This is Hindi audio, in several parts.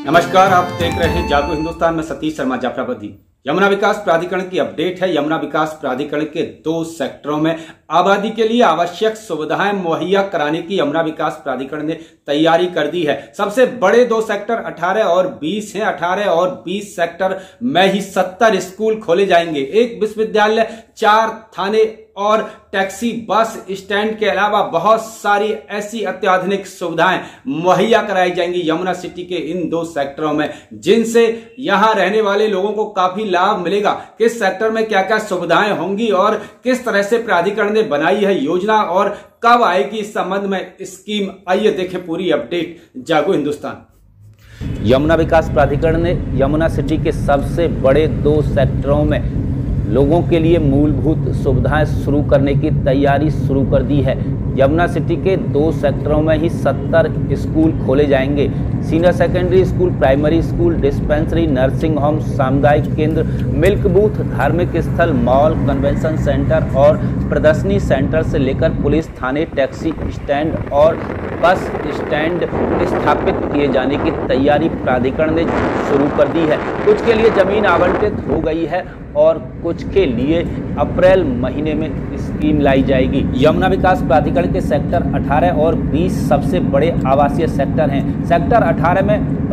नमस्कार, आप देख रहे हैं जागो हिंदुस्तान में सतीश शर्मा जाफराबादी। यमुना विकास प्राधिकरण की अपडेट है। यमुना विकास प्राधिकरण के 2 सेक्टरों में आबादी के लिए आवश्यक सुविधाएं मुहैया कराने की यमुना विकास प्राधिकरण ने तैयारी कर दी है। सबसे बड़े 2 सेक्टर 18 और 20 हैं। 18 और 20 सेक्टर में ही 70 स्कूल खोले जाएंगे। 1 विश्वविद्यालय, 4 थाने और टैक्सी बस स्टैंड के अलावा बहुत सारी ऐसी अत्याधुनिक सुविधाएं मुहैया कराई जाएंगी यमुना सिटी के इन 2 सेक्टरों में, जिनसे यहां रहने वाले लोगों को काफी लाभ मिलेगा। किस सेक्टर में क्या क्या सुविधाएं होंगी और किस तरह से प्राधिकरण ने बनाई है योजना और कब आएगी इस संबंध में स्कीम, आइए देखें पूरी अपडेट जागो हिंदुस्तान। यमुना विकास प्राधिकरण ने यमुना सिटी के सबसे बड़े 2 सेक्टरों में लोगों के लिए मूलभूत सुविधाएं शुरू करने की तैयारी शुरू कर दी है। यमुना सिटी के 2 सेक्टरों में ही 70 स्कूल खोले जाएंगे। Senior secondary school, primary school, dispensary, nursing home, सामुदायिक केंद्र, मिल्क बूथ, धार्मिक स्थल, मॉल, कन्वेंशन सेंटर और प्रदर्शनी सेंटर से लेकर पुलिस थाने, टैक्सी स्टैंड और बस स्टैंड स्थापित किए जाने की तैयारी प्राधिकरण ने शुरू कर दी है। कुछ के लिए जमीन आवंटित हो गई है और कुछ के लिए अप्रैल महीने में स्कीम लाई जाएगी। यमुना विकास प्राधिकरण के सेक्टर 18 और 20 सबसे बड़े आवासीय सेक्टर हैं। सेक्टर 18 में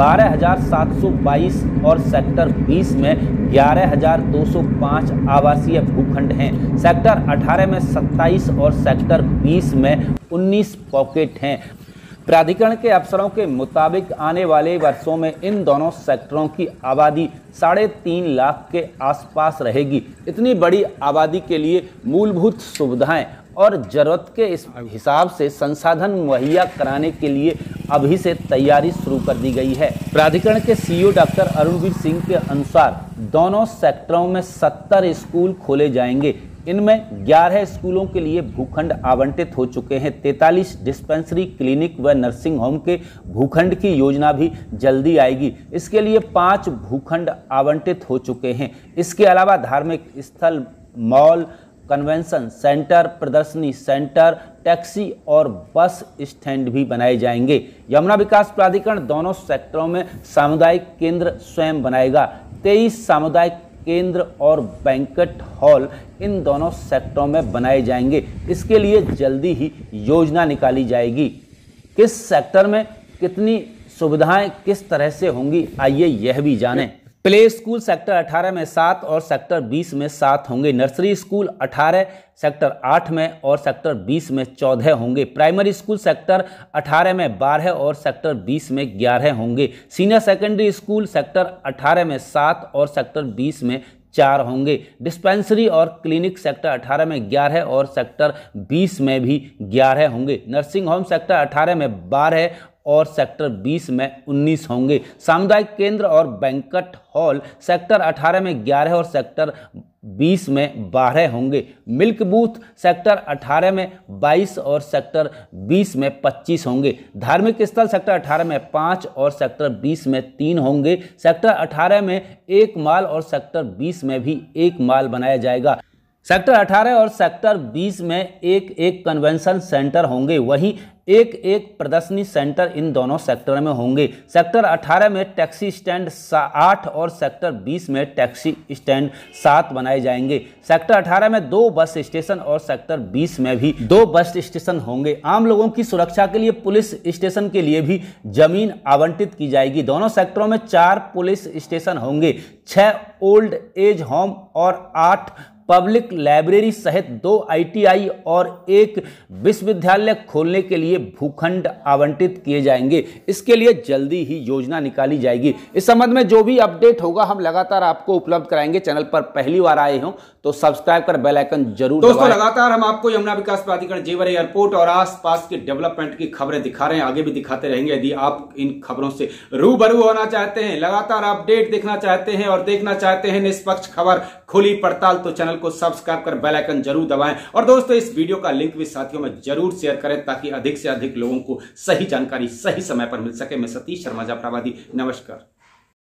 12,722 और सेक्टर 20 में 11,205 आवासीय भूखंड हैं। सेक्टर 18 में 27 और सेक्टर 20 में 19 पॉकेट हैं। प्राधिकरण के अफसरों के मुताबिक आने वाले वर्षों में इन दोनों सेक्टरों की आबादी 3.5 लाख के आसपास रहेगी। इतनी बड़ी आबादी के लिए मूलभूत सुविधाएं और जरूरत के इस हिसाब से संसाधन मुहैया कराने के लिए अभी से तैयारी शुरू कर दी गई है। प्राधिकरण के सीईओ डॉक्टर अरुणवीर सिंह के अनुसार दोनों सेक्टरों में 70 स्कूल खोले जाएंगे। इनमें 11 स्कूलों के लिए भूखंड आवंटित हो चुके हैं। 43 डिस्पेंसरी, क्लिनिक व नर्सिंग होम के भूखंड की योजना भी जल्दी आएगी। इसके लिए 5 भूखंड आवंटित हो चुके हैं। इसके अलावा धार्मिक स्थल, मॉल, कन्वेंशन सेंटर, प्रदर्शनी सेंटर, टैक्सी और बस स्टैंड भी बनाए जाएंगे। यमुना विकास प्राधिकरण दोनों सेक्टरों में सामुदायिक केंद्र स्वयं बनाएगा। 23 सामुदायिक केंद्र और बैंक्वेट हॉल इन दोनों सेक्टरों में बनाए जाएंगे। इसके लिए जल्दी ही योजना निकाली जाएगी। किस सेक्टर में कितनी सुविधाएं किस तरह से होंगी, आइए यह भी जानें। प्ले स्कूल सेक्टर 18 में 7 और सेक्टर 20 में 7 होंगे। नर्सरी स्कूल 18 सेक्टर 8 में और सेक्टर 20 में 14 होंगे। प्राइमरी स्कूल सेक्टर 18 में 12 और सेक्टर 20 में 11 होंगे। सीनियर सेकेंडरी स्कूल सेक्टर 18 में 7 और सेक्टर 20 में 4 होंगे। डिस्पेंसरी और क्लिनिक सेक्टर 18 में 11 और सेक्टर 20 में भी 11 होंगे। नर्सिंग होम सेक्टर 18 में 12 और सेक्टर 20 में 19 होंगे। सामुदायिक केंद्र और बैंक्वेट हॉल सेक्टर 18 में 11 और सेक्टर 20 में 12 होंगे। मिल्क बूथ सेक्टर 18 में 22 और सेक्टर 20 में 25 होंगे। धार्मिक स्थल सेक्टर 18 में 5 और सेक्टर 20 में 3 होंगे। सेक्टर 18 में 1 माल और सेक्टर 20 में भी 1 माल बनाया जाएगा। सेक्टर 18 और सेक्टर 20 में एक कन्वेंशन सेंटर होंगे। वहीं एक प्रदर्शनी सेंटर इन दोनों सेक्टर में होंगे। सेक्टर 18 में टैक्सी स्टैंड 8 और सेक्टर 20 में टैक्सी स्टैंड 7 बनाए जाएंगे। सेक्टर 18 में 2 बस स्टेशन और सेक्टर 20 में भी 2 बस स्टेशन होंगे। आम लोगों की सुरक्षा के लिए पुलिस स्टेशन के लिए भी जमीन आवंटित की जाएगी। दोनों सेक्टरों में 4 पुलिस स्टेशन होंगे, 6 ओल्ड एज होम और 8 पब्लिक लाइब्रेरी सहित 2 ITI और 1 विश्वविद्यालय खोलने के लिए भूखंड आवंटित किए जाएंगे। इसके लिए जल्दी ही योजना निकाली जाएगी। इस संबंध में जो भी अपडेट होगा हम लगातार आपको उपलब्ध कराएंगे। चैनल पर पहली बार आए हो तो सब्सक्राइब कर बेल आइकन जरूर दबाएं। दोस्तों, लगातार हम आपको यमुना विकास प्राधिकरण, जेवर एयरपोर्ट और आसपास के डेवलपमेंट की खबरें दिखा रहे हैं, आगे भी दिखाते रहेंगे। यदि आप इन खबरों से रूबरू होना चाहते हैं, लगातार अपडेट देखना चाहते हैं और देखना चाहते हैं निष्पक्ष खबर, खुली पड़ताल, तो चैनल को सब्सक्राइब कर बेल आइकन जरूर दबाएं। और दोस्तों, इस वीडियो का लिंक भी साथियों में जरूर शेयर करें ताकि अधिक से अधिक लोगों को सही जानकारी सही समय पर मिल सके। मैं सतीश शर्मा जाफराबादी, नमस्कार।